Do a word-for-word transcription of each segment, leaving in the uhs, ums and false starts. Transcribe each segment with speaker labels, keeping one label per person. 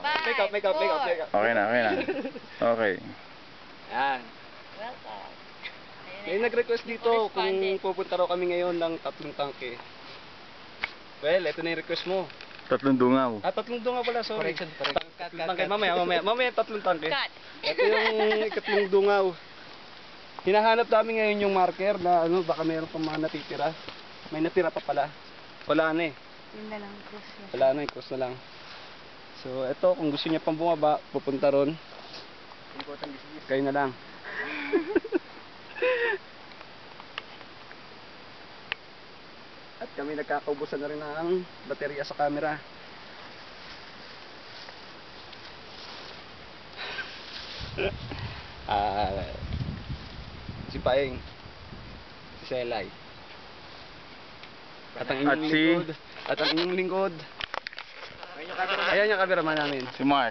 Speaker 1: Make up, make up, make up, make up.
Speaker 2: Okay na, okay na. Okay.
Speaker 1: Yan.
Speaker 3: Welcome.
Speaker 1: May nag-request dito kung pupunta raw kami ngayon ng tatlong tangke. Well, ito na yung request mo.
Speaker 2: Tatlong dungaw.
Speaker 1: Ah, tatlong dungaw pala, sorry.
Speaker 4: Correction, correction.
Speaker 1: Tatlong tangke, mamaya, mamaya, mamaya tatlong tangke.
Speaker 3: Cut.
Speaker 1: Ito yung ikatlong dungaw. Hinahanap namin ngayon yung marker na ano, baka mayroon pang mga natitira. May natira pa pala. Wala na eh.
Speaker 3: Yun na lang, cross na.
Speaker 1: Wala na eh, cross na lang. So, ito, kung gusto niya pang bumaba, pupunta ron. Kayo na lang. At kami nagkakaubusan na rin ng baterya sa camera. Ah, si Paeng, si Selay, at ang inyong
Speaker 2: At si-
Speaker 1: lingkod, at ang inyong lingkod. Ayan yung cameraman namin.
Speaker 2: Si Mart.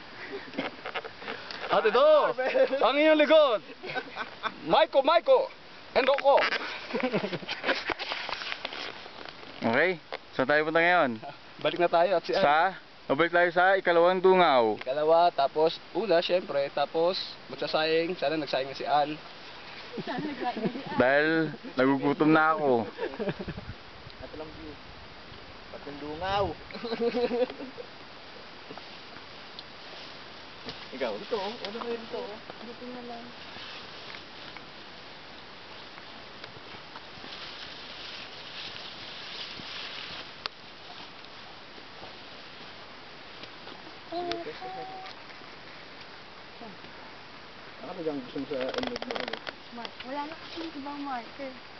Speaker 1: At ito, ang inyong lingkod, Maiko, Maiko, and Rocco.
Speaker 2: Okay? Saan tayo punta ngayon?
Speaker 1: Balik na tayo at si Al.
Speaker 2: Sa? Mabalik tayo sa ikalawang dungaw.
Speaker 1: Ikalawa, tapos una, syempre, tapos magsasayang, sana nagsayang na si Al.
Speaker 2: Dahil nagugutom na ako.
Speaker 4: Ito lang view. Tatlong dungaw. Ikaw? Ito oh. Ano kayo dito oh?
Speaker 3: Dito na lang.
Speaker 4: Ano ba yung gusto mo sa image mo?
Speaker 3: Mark. Wala na kasi ibang marker.